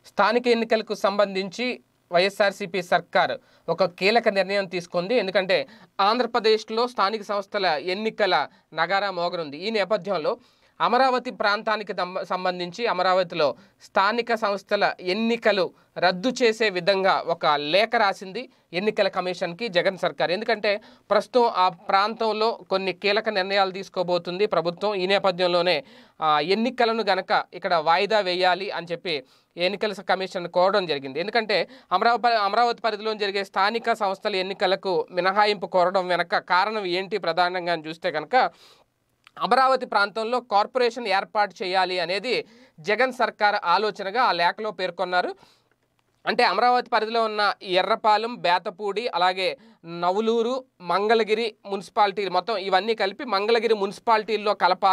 స్థానిక ఎన్నికలకు సంబంధించి వైఎస్ఆర్సీపీ సర్కార్ ఒక కీలక నిర్ణయం తీసుకుంది. ఎందుకంటే ఆంధ్రప్రదేశ్లో స్థానిక సంస్థల ఎన్నికల నగారా మోగనుంది. ఈ నేపథ్యంలో అమరావతి ప్రాంతానికి సంబంధించి అమరావతిలో స్థానిక సంస్థల ఎన్నికలు రద్దు చేసే విధంగా ఒక లేఖ రాసింది ఎన్నికల కమిషన్కి జగన్ సర్కార్. ఎందుకంటే ప్రస్తుతం ఆ ప్రాంతంలో కొన్ని కీలక నిర్ణయాలు తీసుకోబోతుంది ప్రభుత్వం. ఈ నేపథ్యంలోనే ఎన్నికలను గనక ఇక్కడ వాయిదా వేయాలి అని చెప్పి ఎన్నికల కమిషన్ కోరడం జరిగింది. ఎందుకంటే అమరావతి పరిధిలో జరిగే స్థానిక సంస్థల ఎన్నికలకు మినహాయింపు కోరడం వెనక కారణం ఏంటి ప్రధానంగా చూస్తే కనుక అమరావతి ప్రాంతంలో కార్పొరేషన్ ఏర్పాటు చేయాలి అనేది జగన్ సర్కార్ ఆలోచనగా ఆ లేఖలో పేర్కొన్నారు. అంటే అమరావతి పరిధిలో ఉన్న ఎర్రపాలెం, బేతపూడి, అలాగే నవులూరు, మంగళగిరి మున్సిపాలిటీలు మొత్తం ఇవన్నీ కలిపి మంగళగిరి మున్సిపాలిటీల్లో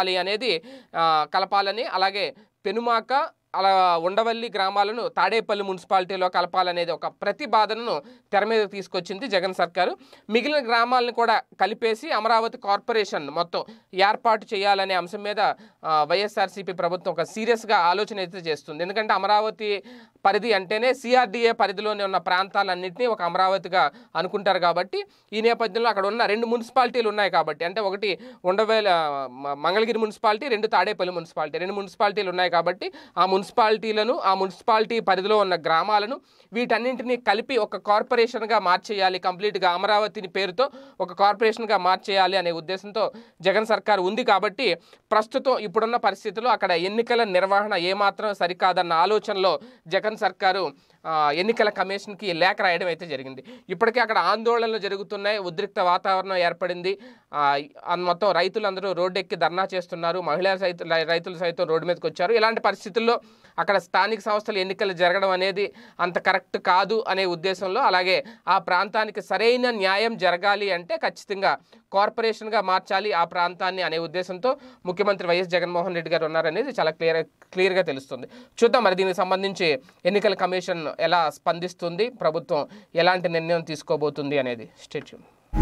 కలపాలని, అలాగే పెనుమాక, అలా ఉండవల్లి గ్రామాలను తాడేపల్లి మున్సిపాలిటీలో కలపాలనేది ఒక ప్రతిపాదనను తెర మీద తీసుకొచ్చింది జగన్ సర్కారు. మిగిలిన గ్రామాలను కూడా కలిపేసి అమరావతి కార్పొరేషన్ మొత్తం ఏర్పాటు చేయాలనే అంశం మీద వైఎస్ఆర్సీపీ ప్రభుత్వం ఒక సీరియస్గా ఆలోచన అయితే చేస్తుంది. ఎందుకంటే అమరావతి పరిధి అంటేనే సిఆర్డీఏ పరిధిలోనే ఉన్న ప్రాంతాలన్నింటినీ ఒక అమరావతిగా అనుకుంటారు. కాబట్టి ఈ నేపథ్యంలో అక్కడ ఉన్న 2 మున్సిపాలిటీలు ఉన్నాయి కాబట్టి, అంటే ఒకటి మంగళగిరి మున్సిపాలిటీ, 2 తాడేపల్లి మున్సిపాలిటీ, 2 మున్సిపాలిటీలు ఉన్నాయి కాబట్టి ఆ మున్సిపాలిటీలను, ఆ మున్సిపాలిటీ పరిధిలో ఉన్న గ్రామాలను వీటన్నింటినీ కలిపి ఒక కార్పొరేషన్గా మార్చేయాలి, కంప్లీట్గా అమరావతిని పేరుతో ఒక కార్పొరేషన్గా మార్చేయాలి అనే ఉద్దేశంతో జగన్ సర్కార్ ఉంది. కాబట్టి ప్రస్తుతం ఇప్పుడున్న పరిస్థితుల్లో అక్కడ ఎన్నికల నిర్వహణ ఏమాత్రం సరికాదన్న ఆలోచనలో జగన్ సర్కారు ఎన్నికల కమిషన్కి లేఖ రాయడం అయితే జరిగింది. ఇప్పటికే అక్కడ ఆందోళనలు జరుగుతున్నాయి, ఉద్రిక్త వాతావరణం ఏర్పడింది. మొత్తం రైతులందరూ రోడ్డెక్కి ధర్నా చేస్తున్నారు, రైతులు సైతం రోడ్డు మీదకి వచ్చారు. ఇలాంటి పరిస్థితుల్లో అక్కడ స్థానిక సంస్థల ఎన్నికలు జరగడం అనేది అంత కరెక్ట్ కాదు అనే ఉద్దేశంలో, అలాగే ఆ ప్రాంతానికి సరైన న్యాయం జరగాలి అంటే ఖచ్చితంగా కార్పొరేషన్గా మార్చాలి ఆ ప్రాంతాన్ని అనే ఉద్దేశంతో ముఖ్యమంత్రి వైఎస్ జగన్మోహన్ రెడ్డి గారు ఉన్నారనేది చాలా క్లియర్గా తెలుస్తుంది. చూద్దాం మరి దీనికి సంబంధించి ఎన్నికల కమిషన్ ఎలా స్పందిస్తుంది, ప్రభుత్వం ఎలాంటి నిర్ణయం తీసుకోబోతుంది అనేది. Stay tune.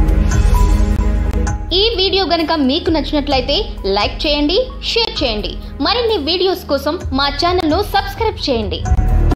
ఈ వీడియో గనుక మీకు నచ్చినట్లయితే లైక్ చేయండి, షేర్ చేయండి. మరిన్ని వీడియోస్ కోసం మా ఛానల్ను సబ్స్క్రైబ్ చేయండి.